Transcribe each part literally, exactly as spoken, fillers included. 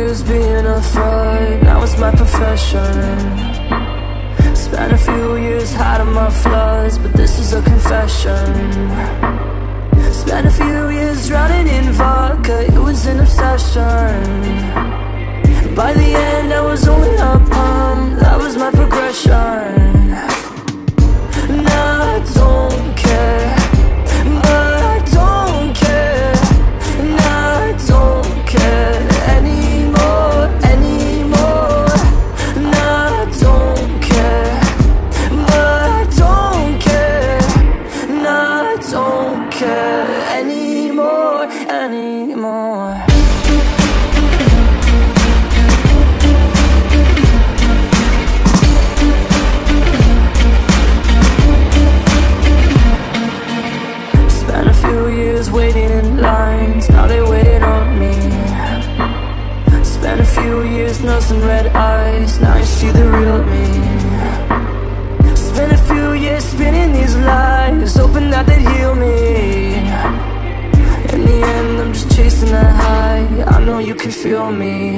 years being a fraud, now it's my profession. Spent a few years hiding my flaws, but this is a confession. Spent a few years drowning in vodka, it was an obsession. By the end I was only a pump, that was my progression. Now I don't care, but I don't care. Now I don't care anymore, anymore. Now I don't care, but I don't care. Now I don't care anymore, anymore. Waiting in lines, now they waiting on me. Spent a few years nursing red eyes, now you see the real me. Spent a few years spinning these lies, hoping that they'd heal me. In the end I'm just chasing that high, I know you can feel me.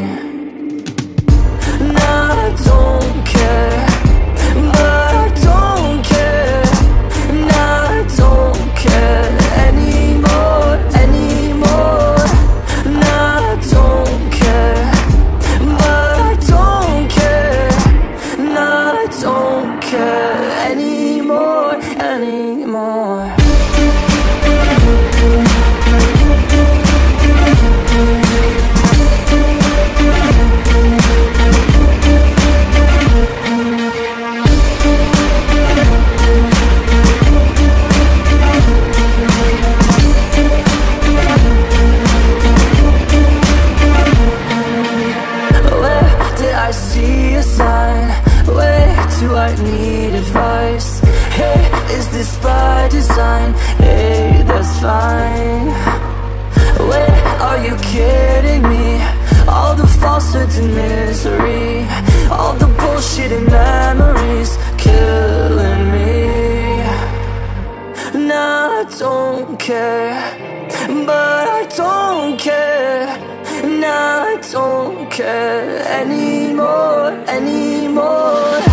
Now I don't care, but I don't care. Now I don't care anymore, anymore. Now I don't care, but I don't care. Now I don't care anymore, anymore. Do I need advice? Hey, is this by design? Hey, that's fine. Wait, are you kidding me? All the falsehoods and misery, all the bullshit and memories killing me. Now I don't care, but I don't care. Now I don't care anymore, anymore.